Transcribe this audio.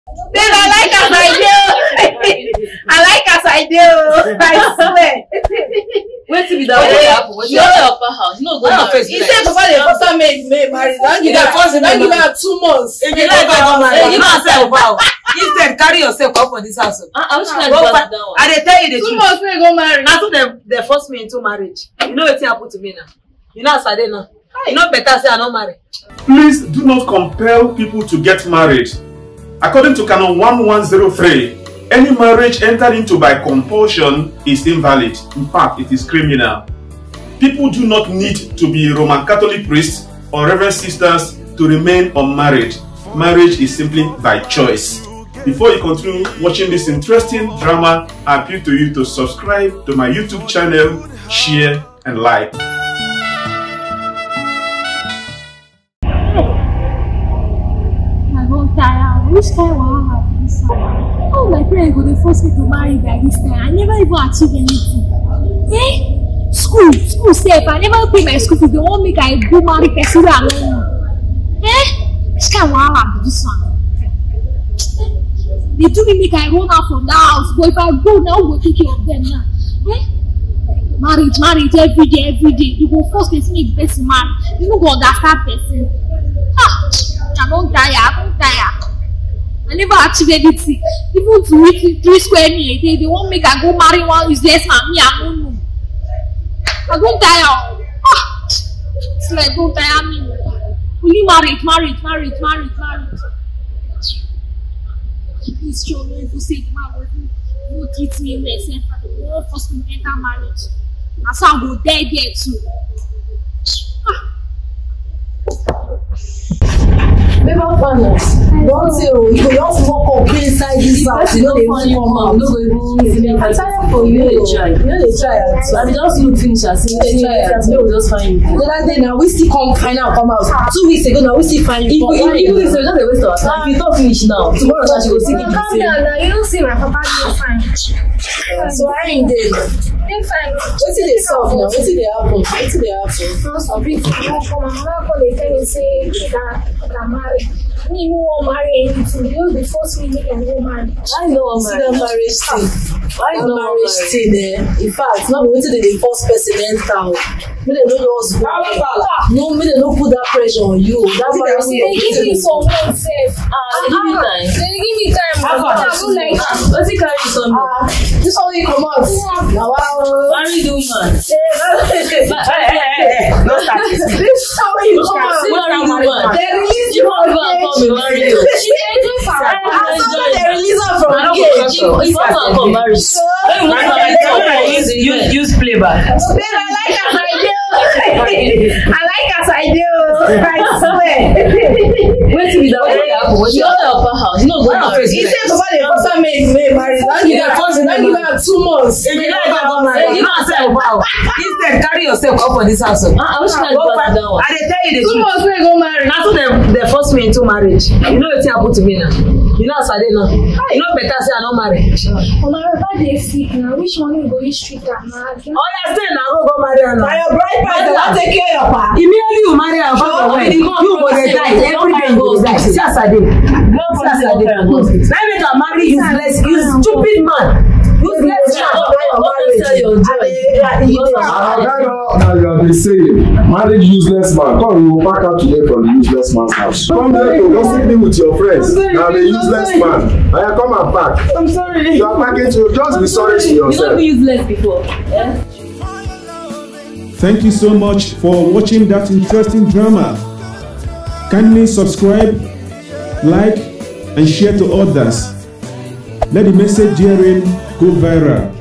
Babe, I like as I do. I like as I do. I swear. Wait till that what happen. When you go to upper house, you know go to face. He said before the first time married, don't give her 2 months. If you like go marry, you know say wow. Instead carry yourself up for this house. I wish I go back down. I dey tell you the 2 truth. months we go marry. Now they force me into marriage. You know wetin happen to me now. You know as I dey now. You know better say I no marry. Please do not compel people to get married. According to Canon 1103, any marriage entered into by compulsion is invalid. In fact, it is criminal. People do not need to be Roman Catholic priests or Reverend sisters to remain unmarried. Marriage is simply by choice. Before you continue watching this interesting drama, I appeal to you to subscribe to my YouTube channel, share and like. Which kind of wahala this one? How my parents go dey force me to marry by this time? I never even achieve anything. Eh? School sef. I never pay my school fees. They want make I go marry person wey I no know. Eh? Which kind of wahala be this one? They do me make I run out from the house. But if I go now, who go take care of them now? Eh? Marriage every day. You go force person make the person marry. You no go understand person. I don't tire. I never achieve anything. Even to reach 3 square meal a day, they won't make I go marry one useless man. Me, I don't know. I don't tire. It's like don't tire me. Only marriage. Please show me if you say the man will treat me myself. They won't force me to enter marriage. And so I go there too. Never finance. Don't say you just walk up inside this house. You know they want come out. No go even. I'm tired for you. You know they try. I just look finish and say they try. No, just find you. The other day now we still come find out come out. 2 weeks ago now we still find you. Even if it's just a waste of time. If you don't finish now, tomorrow she will still give you the same. Calm down. You don't see my papa dey fine. So I ain't dead. Dey fine. Wetin dey solve now? Wetin dey happen? No some people come. My mama come dey tell me say that marry. Me no wan marry anything. You dey force me make I go marry. I know wan marry. See that marriage thing. Why no marriage thing? In fact, no be wetin dey force person enter. Make dem no just go. No, make dem no put that pressure on you. That marriage thing. They give me some time sef. They give me time. I don't like it. Wetin carry you some? This one wey comot. Na wow. Marry the woman. No start this. This one wey comot. Marry the woman. They release you from cage. She dey do for her. They release her from cage. If I want to come marry, use playback. Babe, I like as I do. I swear. Wait till that what happen. When you go to upper house, you know go to face. He said before the first time married, don't give her 2 months. If you like go marry, you know say wow. Instead carry yourself up for this house. I wish I go back down. I dey tell you the 2 truth. months we go marry. Now so they force me into marriage. You know wetin happen to me now. You know as I dey now. You know better say I no marry. My papa dey sick now. Which one we go use treat am now? Stay now go marry her now. Na your bride price dey wan take care of her. Immediately you marry her for when you go dey die. Every day you go die. See as I dey. Now make I marry useless, you stupid man. Useless man. Now you are the same. Marriage useless man. Come, you will pack out today from the useless man's house. Come there to go sit with your friends. Now the useless man. I come and pack. I'm sorry. You are packing to just be sorry to yourself. You don't be useless before. Yeah? Thank you so much for watching that interesting drama. Kindly subscribe, like, and share to others. Let the message herein go viral.